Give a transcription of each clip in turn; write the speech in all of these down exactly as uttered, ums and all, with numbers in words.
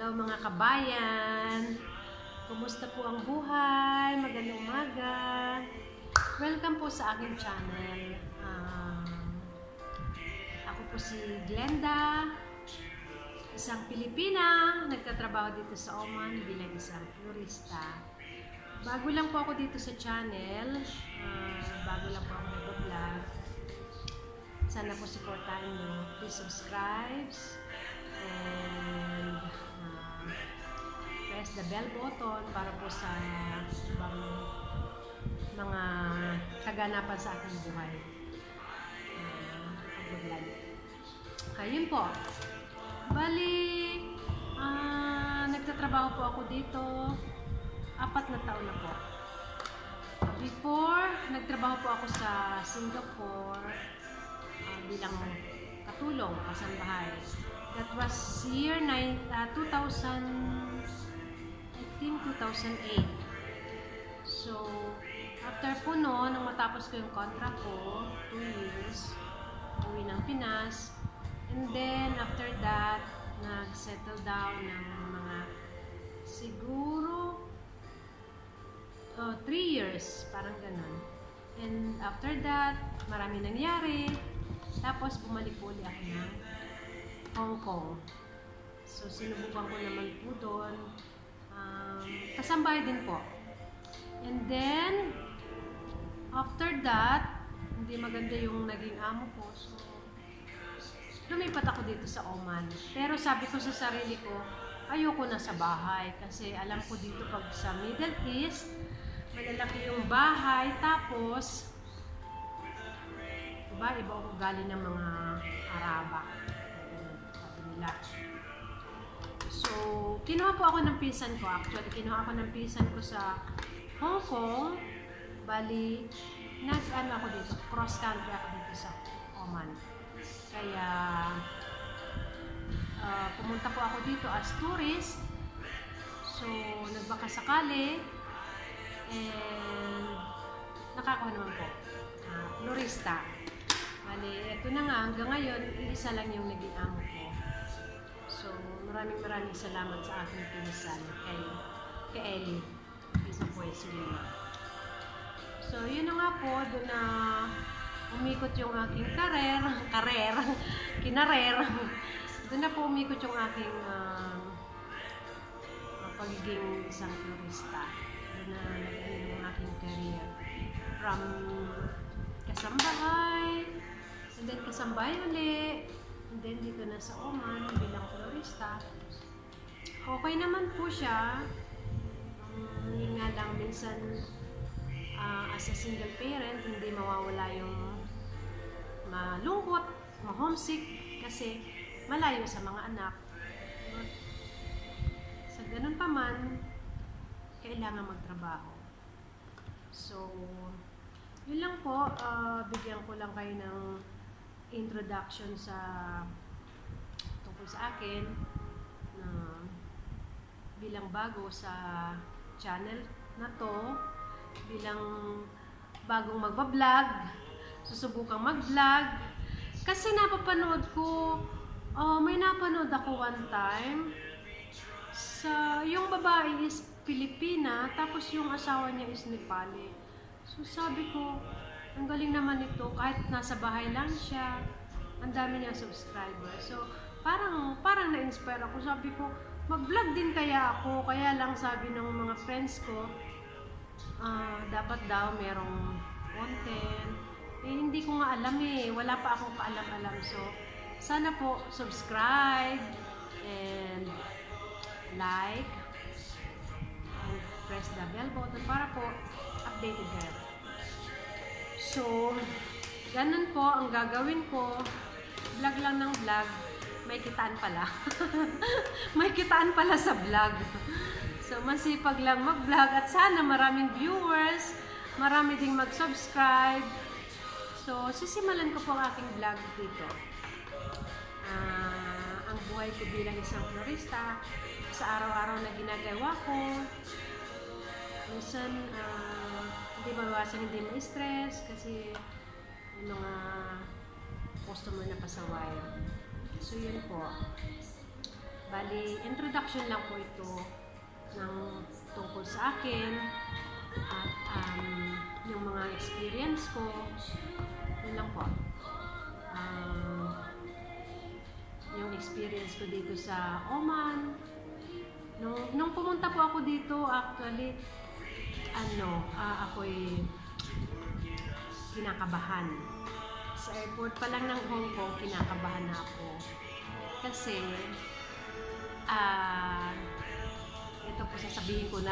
Hello mga kabayan! Kumusta po ang buhay? Magandang umaga! Welcome po sa aking channel. Um, ako po si Glenda, isang Pilipina, nagtatrabaho dito sa Oman bilang isang florista. Bago lang po ako dito sa channel, uh, bago lang po ako nag-vlog. Sana po supportahan nyo. Please subscribe and uh, press the bell button para po sa ibang mga kaganapan sa aking buhay. Uh, Pag-vlog. Ayun po. Bali, uh, nagtatrabaho po ako dito. Apat na taon na po. Before, nagtrabaho po ako sa Singapore uh, bilang katulong, kasambahay. That was year nine, uh, two thousand, I think two thousand eight. So, after po no, nang matapos ko yung contract ko, two years, uwi ng Pinas. And then, after that, nag-settle down ng mga siguro uh, three years, parang ganun. And after that, marami nangyari. Tapos, bumalik po ulit ako ng Hong Kong. So, sinubukan ko naman po doon. Um, kasambahay din po. And then, after that, hindi maganda yung naging amo ko. So, lumipat ako dito sa Oman. Pero sabi ko sa sarili ko, ayoko na sa bahay. Kasi alam ko dito pag sa Middle East, malalaki yung bahay. Tapos, diba, iba ako galing ng mga Araba. So, kinuha po ako ng pinsan ko. Actually, kinuha ako ng pinsan ko sa Hong Kong. Bali, nag-ano ako dito, cross-country ako dito sa Oman. Kaya, uh, pumunta po ako dito as tourist. So, nagbaka sakali. And, nakakuha naman po. Uh, florista. Bali, eto na nga, hanggang ngayon, isa lang yung naging amo ko. So, maraming maraming salamat sa aking pinsan kay, kay Ellie. Pinsan po yung Sulima. So, yun na nga po, doon na umikot yung aking karer, karer, kinarer. Doon na po umikot yung aking uh, pagiging isang florista. Doon na nag-ano yung aking career. From kasambahay, and then kasambahay ulit, and then dito na sa Oman bilang florista. Okay naman po siya. Um, yun nga lang, minsan uh, as a single parent, hindi mawawala yung malungkot, ma-homesick, kasi malayo sa mga anak. But, sa ganun pa man, kailangan magtrabaho. So, yun lang po, uh, bigyan ko lang kayo ng introduction sa tungkol sa akin na bilang bago sa channel na to, bilang bagong magbablog, susubukang mag-vlog. Kasi napapanood ko, uh, may napanood ako one time, sa, yung babae is Pilipina, tapos yung asawa niya is Nepali. So sabi ko, ang galing naman ito, kahit nasa bahay lang siya, ang dami niya subscriber. So parang, parang na-inspire ako. Sabi ko, mag-vlog din kaya ako. Kaya lang sabi ng mga friends ko, uh, dapat daw merong content. Eh, hindi ko nga alam eh. Wala pa akong paalam-alam. So, sana po subscribe and like and press the bell button para po updated kayo. So, ganun po ang gagawin ko. Vlog lang ng vlog. May kitaan pala. May kitaan pala sa vlog. So, masipag lang mag-vlog at sana maraming viewers, marami ding mag-subscribe. So, sisimulan ko po ang aking vlog dito. Uh, ang buhay ko bilang isang florista, sa araw-araw na ginagawa ko. Minsan, uh, hindi mawasan, hindi ma-stress kasi yung mga customer na pasaway. So, yun po. Bali, introduction lang po ito ng tungkol sa akin at um, yung mga experience ko. Yun lang po. Um, yung experience ko dito sa Oman. Nung, nung pumunta po ako dito, actually, ano, uh, ako'y kinakabahan. Sa airport pa lang ng Hong Kong, kinakabahan na ako. Kasi, ah, uh, ito po sasabihin ko na.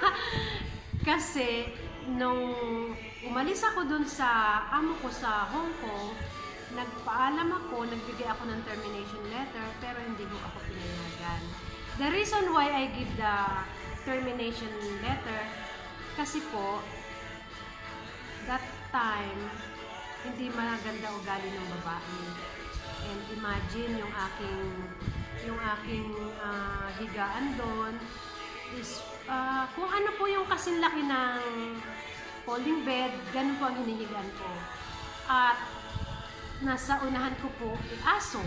Kasi, nung umalis ako dun sa amo ko sa Hong Kong, nagpaalam ako, nagbigay ako ng termination letter, pero hindi ko ako pinayagan. The reason why I give the termination letter, kasi po, that time, hindi maganda ugali ng babae. And imagine yung aking yung aking uh, higaan doon is uh, kung ano po yung kasinlaki ng folding bed, ganun po ang hinihigaan ko. At nasa unahan ko po ay aso.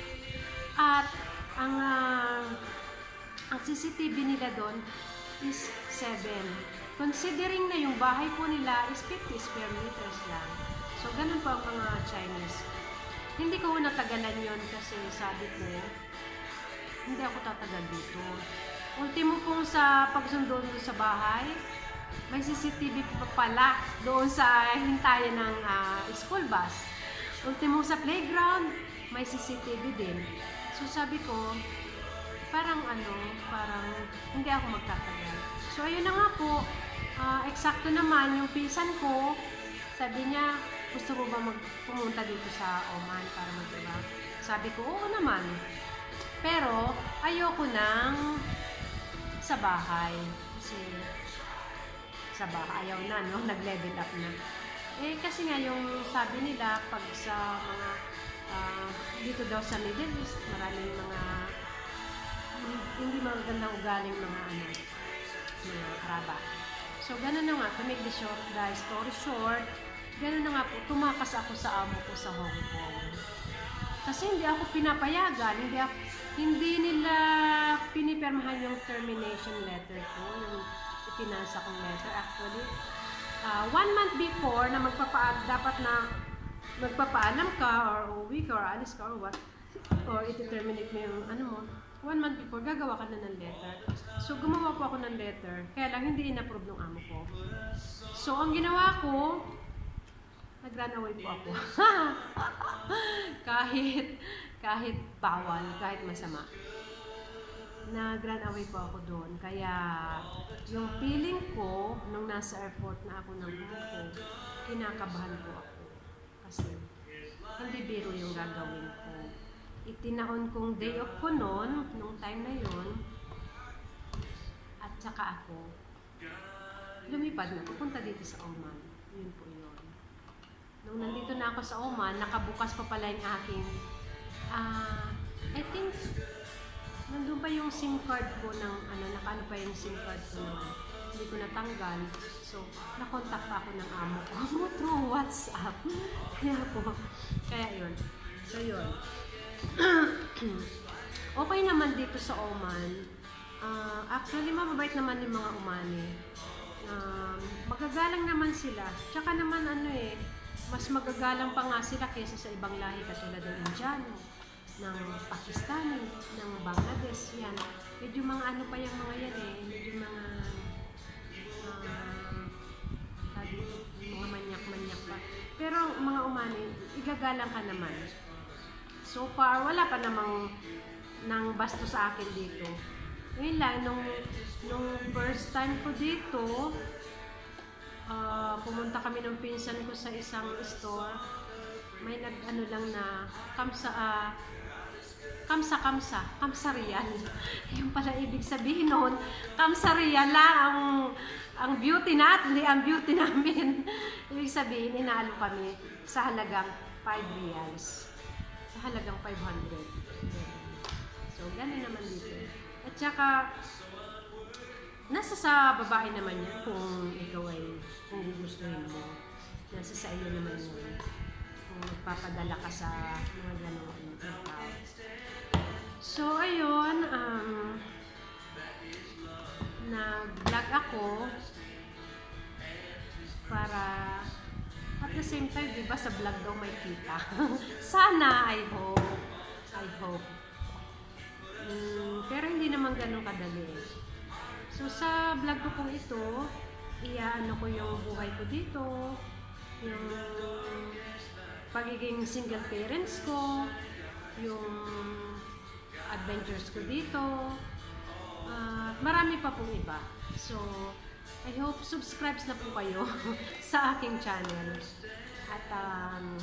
At ang uh, ang C C T V nila doon is seven. Considering na yung bahay po nila is fifty square meters lang. So, ganun po ang mga Chinese. Hindi ko natagalan yon kasi sabi ko, hindi ako tatagal dito. Ultimo pong sa pagsundo doon sa bahay, may C C T V pa pala doon sa hintayan ng uh, school bus. Ultimo sa playground, may C C T V din. So, sabi ko, parang ano, parang hindi ako magtatagal. So, ayun na nga po, uh, eksakto naman yung pinsan ko, sabi niya, gusto mo ba magpumunta dito sa Oman para mag-iba? Sabi ko, oo naman. Pero, ayoko nang sa bahay. Kasi, sa bahay, ayaw na, no? Nag-level up na. Eh, kasi nga yung sabi nila, pag sa mga, uh, dito daw sa Middle East, maraming mga, hindi magandang ugaling mga, ano, mga Araba. So, ganun na nga, to make the, short, the story short, ganun na nga po, tumakas ako sa amo ko sa Hong Kong. Kasi hindi ako pinapayagan, hindi, ako, hindi nila pinipermahan yung termination letter ko, yung ipinasa kong letter. Actually, uh, one month before na magpapaalam, dapat na magpapaalam ka, or uwi ka, or alis ka, or what, or iti-terminate mo yung ano mo, one month before, gagawa ka na ng letter. So, gumawa po ako ng letter, kaya lang hindi in-approve ng amo ko. So, ang ginawa ko, nag-run away po ako. kahit, kahit bawal, kahit masama. Nag-run away po ako doon. Kaya, yung feeling ko, nung nasa airport na ako ng Hong Kong, kinakabahan po ako. Kasi, hindi biro yung gagawin ko. Itinaon kong day off ko noon, nung time na yon, at saka ako, lumipad na, pupunta dito sa Oman. Yun po yun. Nung nandito na ako sa Oman, nakabukas pa pala yung aking, uh, I think, nandun pa yung SIM card ko ng, ano, nakaano pa yung SIM card ko naman. Hindi ko natanggal. So, nakontak pa ako ng amo ko through WhatsApp. Kaya po, kaya yun. So, yun. Okay naman dito sa Oman. Uh, actually, mababait naman yung mga Omani. Uh, magagalang naman sila. Tsaka naman, ano eh, mas magagalang pa nga sila kaysa sa ibang lahi katulad ng Indiano, ng Pakistani, ng Bangladesh, yan. Medyo mga ano pa yung mga yan eh, medyo mga uh, mga manyak-manyak pa. Pero mga Omani, igagalang ka naman. So far, wala pa namang nang basto sa akin dito. Ngayon lang, nung, nung first time ko dito, Uh, pumunta kami ng pinsan ko sa isang store. May nag-ano lang na kamsa, uh, kamsa, kamsa, kamsarian. Yung pala ibig sabihin noon, kamsarian lang ang, ang beauty natin, hindi ang beauty namin. Ibig sabihin, inaalo kami sa halagang five reals. Sa halagang five hundred. So, ganun naman dito. At saka, nasa sa babae naman yan kung ikaw ay kung gugustuhin mo. Nasa sa iyo naman yun. Kung magpapadala ka sa mga gano'n tao. So, ayun, um, nag-vlog ako para at the same time, di ba, sa vlog daw may kita. Sana, I hope. I hope. Mm, pero hindi naman ganun kadali. So, sa vlog ko pong ito, iaano ko yung buhay ko dito, yung pagiging single parents ko, yung adventures ko dito, at uh, marami pa pong iba. So, I hope subscribe na po kayo sa aking channel. At um,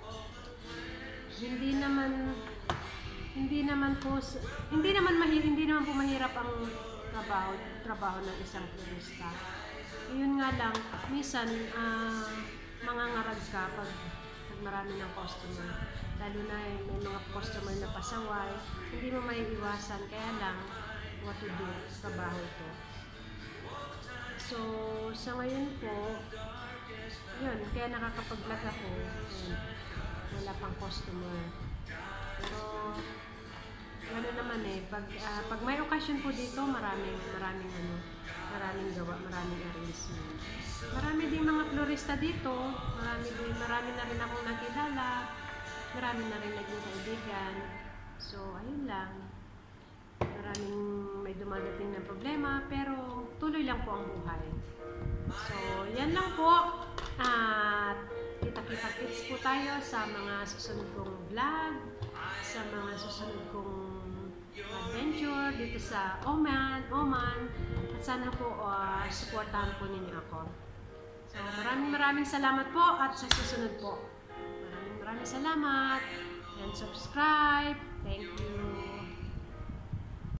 hindi naman hindi naman po hindi naman mahirap hindi naman po mahirap ang trabaho trabaho ng isang florista. Yun nga lang, minsan uh, mangangarag ka pag, pag marami ng customer. Lalo na may mga customer na pasaway, hindi mo maiiwasan, kaya lang what to do, trabaho ito. So, sa ngayon po, yun, kaya nakakapag-vlog ako, yun, wala pang customer. Pero, gano'n naman eh, pag, uh, pag may occasion po dito, maraming, maraming ano, maraming gawa, maraming arrangement. Marami din mga florista dito, marami din, marami na rin akong nakilala, marami na rin naging kaibigan. So, ayun lang. Maraming may dumadating na problema, pero tuloy lang po ang buhay. So, yan lang po. At kita-kita-kits po tayo sa mga susunod kong vlog, sa mga susunod kong adventure dito sa Oman, Oman. At sana po uh, supportahan po ninyo ako. So, maraming maraming salamat po at sa susunod po. Maraming maraming salamat. And subscribe.